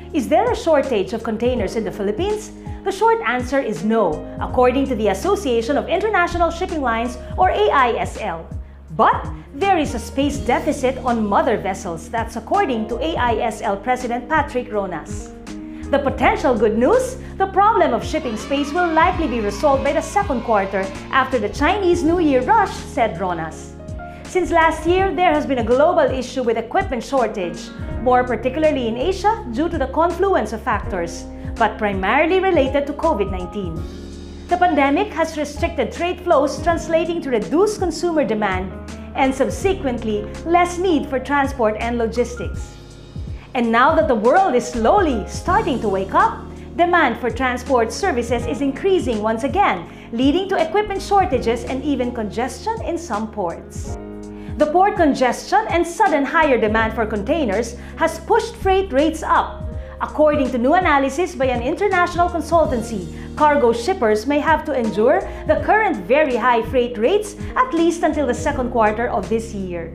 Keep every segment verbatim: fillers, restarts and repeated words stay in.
Is there a shortage of containers in the Philippines? The short answer is no, according to the Association of International Shipping Lines, or A I S L. But there is a space deficit on mother vessels. That's according to A I S L President Patrick Ronas. The potential good news? The problem of shipping space will likely be resolved by the second quarter after the Chinese New Year rush, said Ronas. Since last year, there has been a global issue with equipment shortage, more particularly in Asia due to the confluence of factors, but primarily related to COVID nineteen. The pandemic has restricted trade flows, translating to reduced consumer demand and subsequently less need for transport and logistics. And now that the world is slowly starting to wake up, demand for transport services is increasing once again, leading to equipment shortages and even congestion in some ports. The port congestion and sudden higher demand for containers has pushed freight rates up. According to new analysis by an international consultancy, cargo shippers may have to endure the current very high freight rates at least until the second quarter of this year.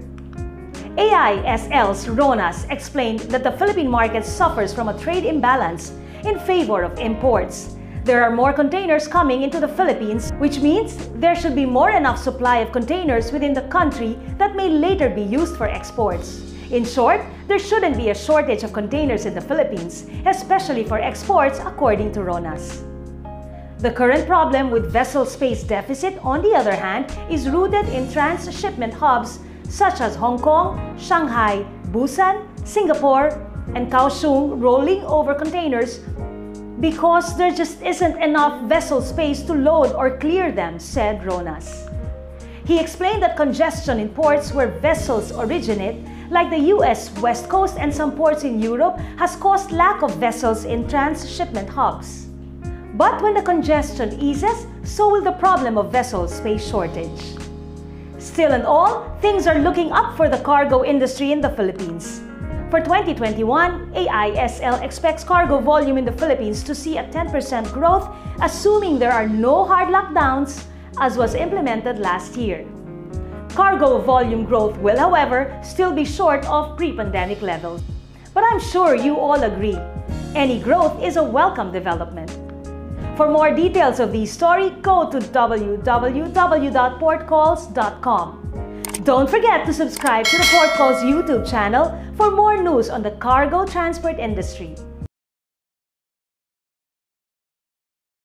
A I S L's Ronas explained that the Philippine market suffers from a trade imbalance in favor of imports. There are more containers coming into the Philippines, which means there should be more enough supply of containers within the country that may later be used for exports. In short, there shouldn't be a shortage of containers in the Philippines, especially for exports, according to Ronas. The current problem with vessel space deficit, on the other hand, is rooted in transshipment hubs such as Hong Kong, Shanghai, Busan, Singapore, and Kaohsiung rolling over containers because there just isn't enough vessel space to load or clear them, said Ronas. He explained that congestion in ports where vessels originate, like the U S West Coast and some ports in Europe, has caused lack of vessels in transshipment hubs. But when the congestion eases, so will the problem of vessel space shortage. Still and all, things are looking up for the cargo industry in the Philippines. For twenty twenty-one, A I S L expects cargo volume in the Philippines to see a ten percent growth, assuming there are no hard lockdowns, as was implemented last year. Cargo volume growth will, however, still be short of pre-pandemic levels. But I'm sure you all agree, any growth is a welcome development. For more details of this story, go to w w w dot portcalls dot com. Don't forget to subscribe to the Port Calls YouTube channel for more news on the cargo transport industry.